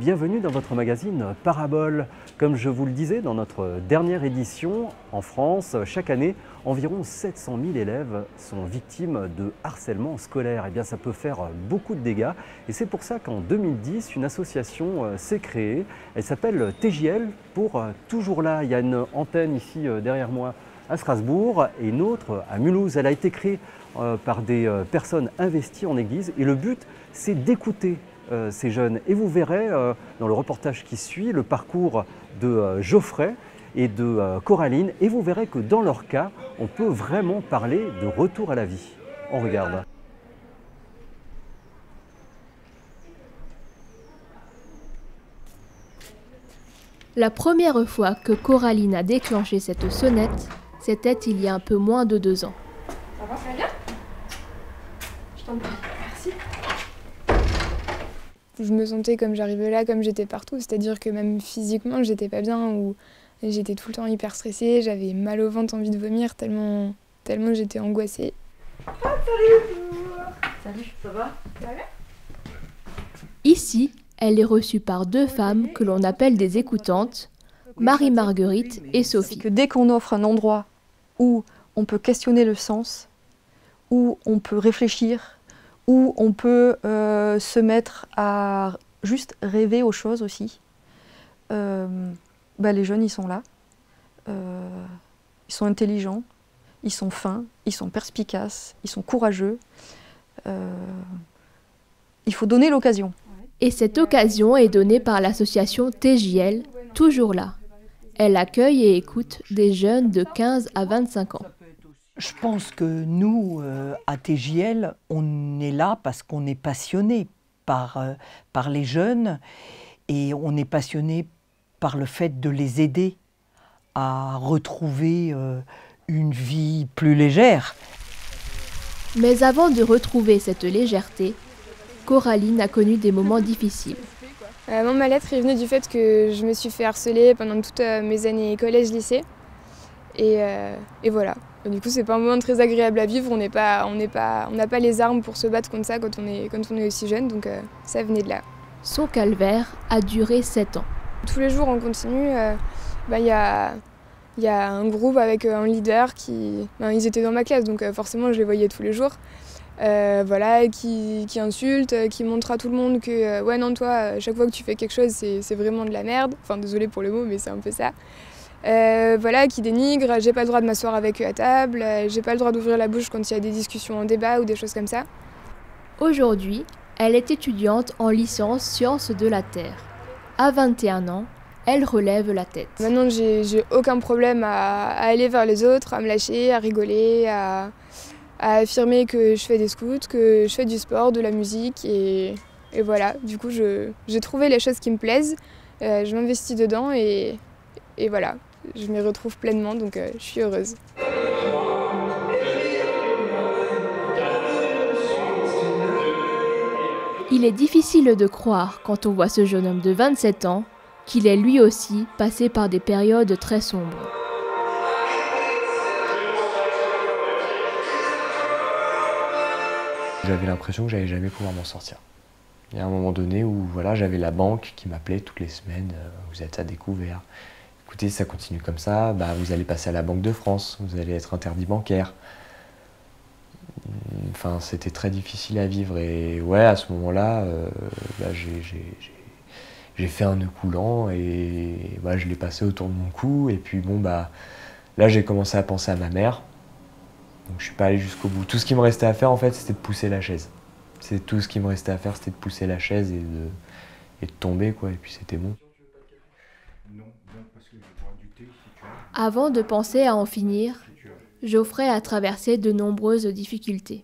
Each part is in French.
bienvenue dans votre magazine Parabole. Comme je vous le disais dans notre dernière édition, en France, chaque année, environ 700 000 élèves sont victimes de harcèlement scolaire. Et bien, ça peut faire beaucoup de dégâts et c'est pour ça qu'en 2010, une association s'est créée. Elle s'appelle TJL pour Toujours Là. Il y a une antenne ici derrière moi à Strasbourg et une autre à Mulhouse. Elle a été créée par des personnes investies en Église et le but, c'est d'écouter ces jeunes. Et vous verrez dans le reportage qui suit le parcours de Geoffrey et de Coraline et vous verrez que dans leur cas, on peut vraiment parler de retour à la vie. On regarde. La première fois que Coraline a déclenché cette sonnette, c'était il y a un peu moins de 2 ans. Ça va, ça va bien? Je t'en prie, merci. Je me sentais comme j'arrivais là, comme j'étais partout, c'est-à-dire que même physiquement, j'étais pas bien, ou j'étais tout le temps hyper stressée, j'avais mal au ventre, envie de vomir, tellement j'étais angoissée. Ah, salut! Salut, ça va? Ça va bien? Ici, elle est reçue par 2 femmes que l'on appelle des écoutantes, Marie-Marguerite et Sophie. Que dès qu'on offre un endroit où on peut questionner le sens, où on peut réfléchir, où on peut se mettre à juste rêver aux choses aussi, les jeunes, ils sont là. Ils sont intelligents, ils sont fins, ils sont perspicaces, ils sont courageux. Il faut donner l'occasion. Et cette occasion est donnée par l'association TJL, Toujours Là. Elle accueille et écoute des jeunes de 15 à 25 ans. Je pense que nous, à TJL, on est là parce qu'on est passionné par les jeunes et on est passionné par le fait de les aider à retrouver une vie plus légère. Mais avant de retrouver cette légèreté, Coraline a connu des moments difficiles. Mon mal-être est venu du fait que je me suis fait harceler pendant toutes mes années collège-lycée. Et voilà. Et du coup, c'est pas un moment très agréable à vivre. On n'a pas les armes pour se battre contre ça quand on est aussi jeune. Donc ça venait de là. Son calvaire a duré 7 ans. Tous les jours, on continue. Il y a un groupe avec un leader qui... ils étaient dans ma classe, donc forcément, je les voyais tous les jours. Qui insulte, qui montre à tout le monde que ouais non toi, chaque fois que tu fais quelque chose c'est vraiment de la merde, enfin désolé pour le mot mais c'est un peu ça. Qui dénigre, j'ai pas le droit de m'asseoir avec eux à table, j'ai pas le droit d'ouvrir la bouche quand il y a des discussions en débat ou des choses comme ça. Aujourd'hui, elle est étudiante en licence sciences de la Terre. À 21 ans, elle relève la tête. Maintenant j'ai aucun problème à aller vers les autres, à me lâcher, à rigoler, à affirmer que je fais des scouts, que je fais du sport, de la musique et voilà. Du coup, j'ai trouvé les choses qui me plaisent, je m'investis dedans et voilà. Je m'y retrouve pleinement, donc je suis heureuse. Il est difficile de croire, quand on voit ce jeune homme de 27 ans, qu'il est lui aussi passé par des périodes très sombres. J'avais l'impression que j'allais jamais pouvoir m'en sortir. Il y a un moment donné où voilà, j'avais la banque qui m'appelait toutes les semaines, vous êtes à découvert. Écoutez, si ça continue comme ça, vous allez passer à la Banque de France, vous allez être interdit bancaire. Enfin, c'était très difficile à vivre et ouais, à ce moment-là, j'ai fait un nœud coulant et je l'ai passé autour de mon cou et puis là j'ai commencé à penser à ma mère. Donc je suis pas allé jusqu'au bout. Tout ce qui me restait à faire en fait, c'était de pousser la chaise. C'est tout ce qui me restait à faire, c'était de pousser la chaise et de tomber quoi. Et puis c'était bon. Avant de penser à en finir, Geoffrey a traversé de nombreuses difficultés.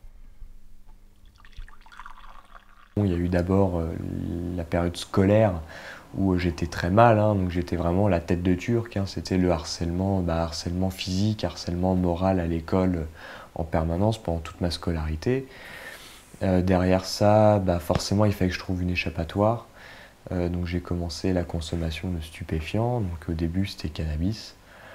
Il y a eu d'abord la période scolaire où j'étais très mal, donc j'étais vraiment la tête de Turc. C'était le harcèlement, harcèlement physique, harcèlement moral à l'école en permanence pendant toute ma scolarité. Derrière ça, forcément, il fallait que je trouve une échappatoire. Donc j'ai commencé la consommation de stupéfiants. Donc au début, c'était cannabis.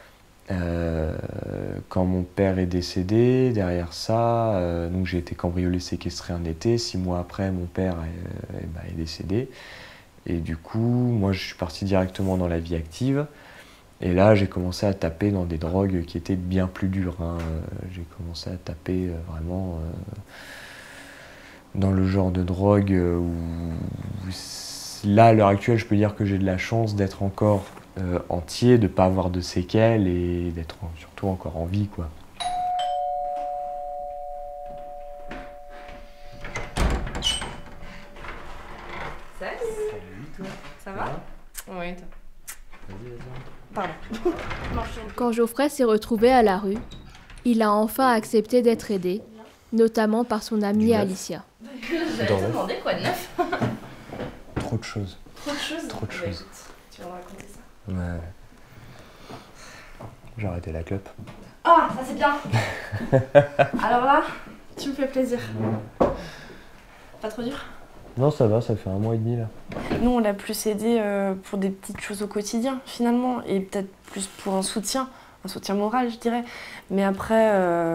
Quand mon père est décédé, derrière ça, donc j'ai été cambriolé, séquestré un été. 6 mois après, mon père est décédé. Et du coup, moi je suis parti directement dans la vie active. Et là, j'ai commencé à taper dans des drogues qui étaient bien plus dures, hein. J'ai commencé à taper vraiment dans le genre de drogue où là, à l'heure actuelle, je peux dire que j'ai de la chance d'être encore entier, de ne pas avoir de séquelles et d'être surtout encore en vie, quoi. Salut. Salut, toi. Ça va? Oui, toi. Vas-y, vas-y. Pardon. Quand Geoffrey s'est retrouvé à la rue, il a enfin accepté d'être aidé, notamment par son amie Alicia. J'allais te demander quoi de neuf? Trop de choses. Trop de choses? Trop de Bah, choses. écoute, tu vas me raconter ça. Ouais. J'ai arrêté la clope. Ah, ça c'est bien. Alors là, tu me fais plaisir. Pas trop dur? Non, ça va, ça fait 1 mois et demi là. Nous, on l'a plus aidé pour des petites choses au quotidien, finalement, et peut-être plus pour un soutien moral, je dirais. Mais après,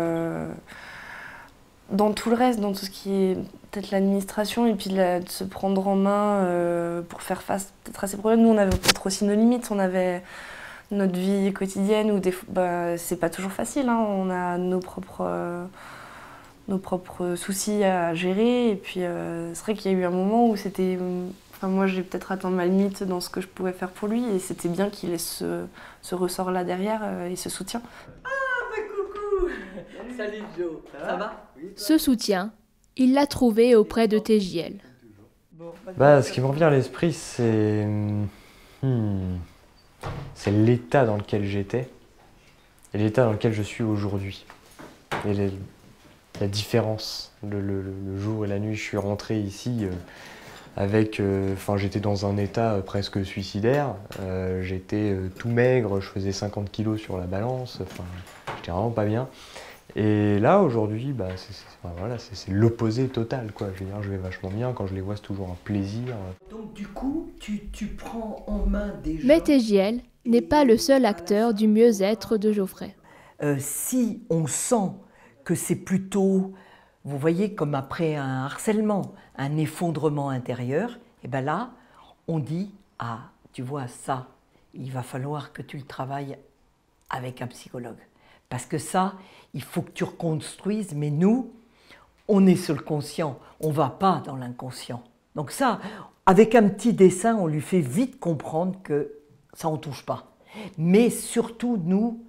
dans tout le reste, dans tout ce qui est peut-être l'administration, et puis de se prendre en main pour faire face peut-être à ces problèmes, nous, on avait peut-être aussi nos limites, on avait notre vie quotidienne, où c'est pas toujours facile, hein, on a nos propres soucis à gérer. Et puis c'est vrai qu'il y a eu un moment où c'était... Enfin, moi j'ai peut-être atteint ma limite dans ce que je pouvais faire pour lui, et c'était bien qu'il ait ce ressort-là derrière et ce soutien. Ah bah coucou. Salut Joe, ça va? Ce soutien, il l'a trouvé auprès de TJL. Ce qui me revient à l'esprit, c'est l'état dans lequel j'étais et l'état dans lequel je suis aujourd'hui. Et la différence, le jour et la nuit, je suis rentré ici avec... j'étais dans un état presque suicidaire, j'étais tout maigre, je faisais 50 kilos sur la balance, j'étais vraiment pas bien. Et là, aujourd'hui, c'est l'opposé total, quoi. Je veux dire, je vais vachement bien, quand je les vois, c'est toujours un plaisir. Donc du coup, tu prends en main des gens... Mais TJL n'est pas le seul acteur du mieux-être de Geoffrey. Si on sent que c'est plutôt, vous voyez, comme après un harcèlement, un effondrement intérieur, et bien là, on dit, ah, tu vois ça, il va falloir que tu le travailles avec un psychologue. Parce que ça, il faut que tu reconstruises, mais nous, on est sur le conscient, on ne va pas dans l'inconscient. Donc ça, avec un petit dessin, on lui fait vite comprendre que ça, on ne touche pas. Mais surtout, nous,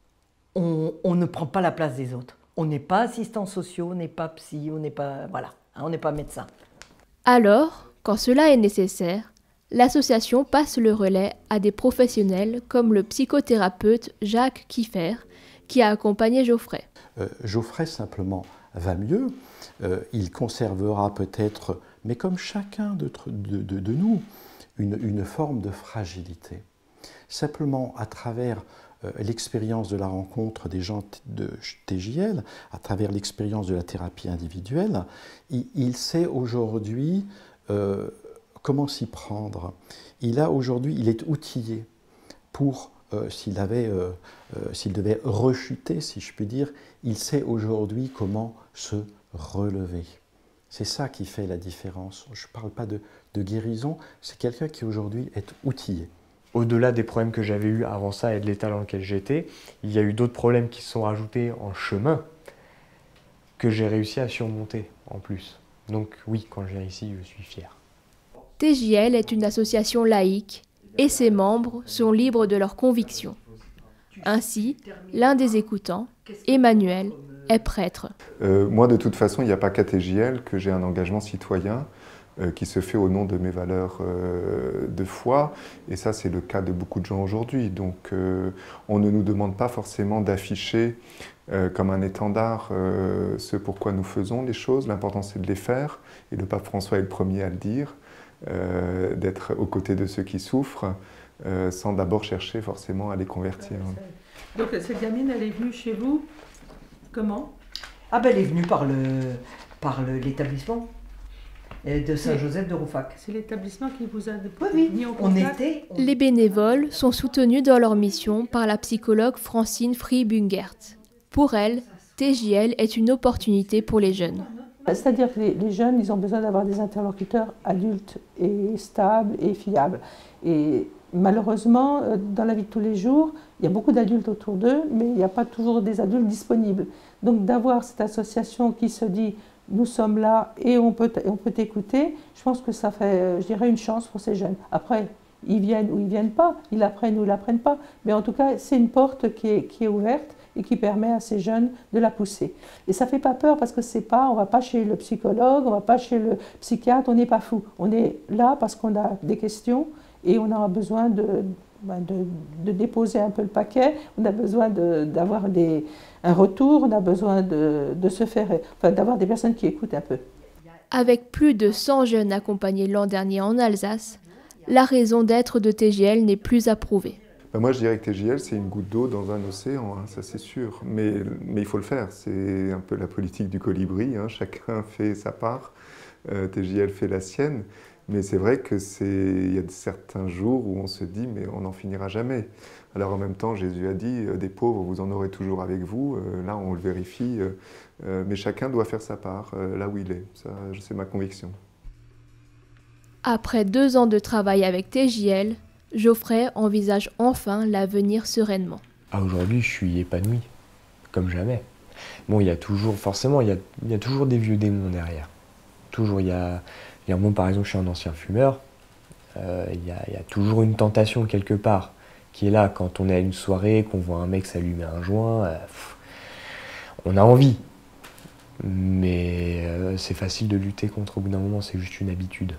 on ne prend pas la place des autres. On n'est pas assistants sociaux, on n'est pas psy, on n'est pas, voilà, on n'est pas médecin. Alors, quand cela est nécessaire, l'association passe le relais à des professionnels comme le psychothérapeute Jacques Kiffer, qui a accompagné Geoffrey. Geoffrey simplement va mieux, il conservera peut-être, mais comme chacun de nous, une forme de fragilité. Simplement à travers l'expérience de la rencontre des gens de TJL, à travers l'expérience de la thérapie individuelle, il sait aujourd'hui comment s'y prendre. Il est outillé pour, s'il devait rechuter, si je puis dire, il sait aujourd'hui comment se relever. C'est ça qui fait la différence. Je ne parle pas de guérison, c'est quelqu'un qui aujourd'hui est outillé. Au-delà des problèmes que j'avais eus avant ça et de l'état dans lequel j'étais, il y a eu d'autres problèmes qui se sont rajoutés en chemin que j'ai réussi à surmonter en plus. Donc oui, quand je viens ici, je suis fier. TJL est une association laïque et ses membres sont libres de leurs convictions. Ainsi, l'un des écoutants, Emmanuel, est prêtre. Moi, de toute façon, il n'y a pas qu'à TJL que j'ai un engagement citoyen qui se fait au nom de mes valeurs de foi. Et ça, c'est le cas de beaucoup de gens aujourd'hui. Donc, on ne nous demande pas forcément d'afficher comme un étendard ce pourquoi nous faisons les choses. L'important, c'est de les faire. Et le pape François est le premier à le dire, d'être aux côtés de ceux qui souffrent, sans d'abord chercher forcément à les convertir. Donc, cette gamine, elle est venue chez vous comment? Ah ben, elle est venue par l'établissement de Saint-Joseph de Rouffach. C'est l'établissement qui vous a mis en contact. Les bénévoles sont soutenus dans leur mission par la psychologue Francine Frey-Bungert. Pour elle, TJL est une opportunité pour les jeunes. C'est-à-dire que les jeunes, ils ont besoin d'avoir des interlocuteurs adultes et stables et fiables. Et malheureusement, dans la vie de tous les jours, il y a beaucoup d'adultes autour d'eux, mais il n'y a pas toujours des adultes disponibles. Donc d'avoir cette association qui se dit « nous sommes là et on peut t'écouter », je pense que ça fait, je dirais, une chance pour ces jeunes. Après, ils viennent ou ils ne viennent pas, ils l'apprennent ou ils ne l'apprennent pas, mais en tout cas, c'est une porte qui est ouverte et qui permet à ces jeunes de la pousser. Et ça ne fait pas peur parce que c'est pas, on ne va pas chez le psychologue, on ne va pas chez le psychiatre, on n'est pas fou. On est là parce qu'on a des questions et on a besoin de déposer un peu le paquet, on a besoin d'avoir un retour, on a besoin de se faire, enfin, d'avoir des personnes qui écoutent un peu. Avec plus de 100 jeunes accompagnés l'an dernier en Alsace, la raison d'être de TJL n'est plus à prouver. Moi, je dirais que TJL, c'est une goutte d'eau dans un océan, hein, ça c'est sûr. Mais il faut le faire, c'est un peu la politique du colibri, hein, chacun fait sa part, TJL fait la sienne. Mais c'est vrai qu'il y a certains jours où on se dit, mais on n'en finira jamais. Alors en même temps, Jésus a dit, des pauvres, vous en aurez toujours avec vous. Là, on le vérifie, mais chacun doit faire sa part, là où il est. Ça, c'est ma conviction. Après 2 ans de travail avec TJL, Geoffrey envisage enfin l'avenir sereinement. Aujourd'hui, je suis épanoui, comme jamais. Bon, il y a toujours, forcément, il y a toujours des vieux démons derrière. Toujours, moi, par exemple, je suis un ancien fumeur. Il y a toujours une tentation quelque part qui est là quand on est à une soirée, qu'on voit un mec s'allumer un joint. On a envie. Mais c'est facile de lutter contre au bout d'un moment, c'est juste une habitude.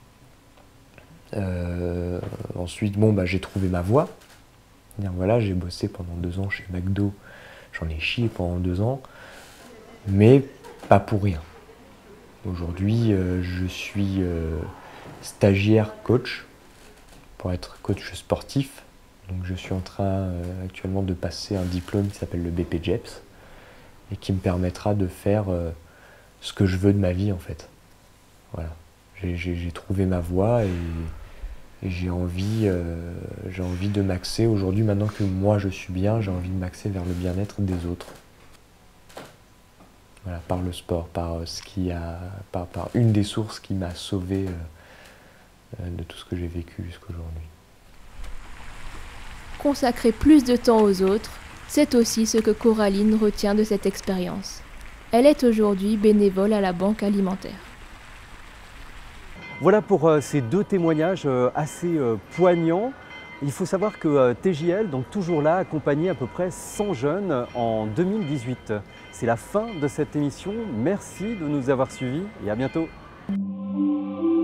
Ensuite, bon, j'ai trouvé ma voie. Voilà, j'ai bossé pendant 2 ans chez McDo. J'en ai chié pendant 2 ans. Mais pas pour rien. Aujourd'hui, je suis stagiaire coach pour être coach sportif. Donc, je suis en train actuellement de passer un diplôme qui s'appelle le BPJEPS et qui me permettra de faire ce que je veux de ma vie en fait. Voilà, j'ai trouvé ma voie et j'ai envie de m'axer aujourd'hui, maintenant que moi je suis bien, j'ai envie de m'axer vers le bien-être des autres. Voilà, par le sport, par une des sources qui m'a sauvé de tout ce que j'ai vécu jusqu'aujourd'hui. Consacrer plus de temps aux autres, c'est aussi ce que Coraline retient de cette expérience. Elle est aujourd'hui bénévole à la Banque alimentaire. Voilà pour ces 2 témoignages assez poignants. Il faut savoir que TJL, donc toujours là, a accompagné à peu près 100 jeunes en 2018. C'est la fin de cette émission. Merci de nous avoir suivis et à bientôt.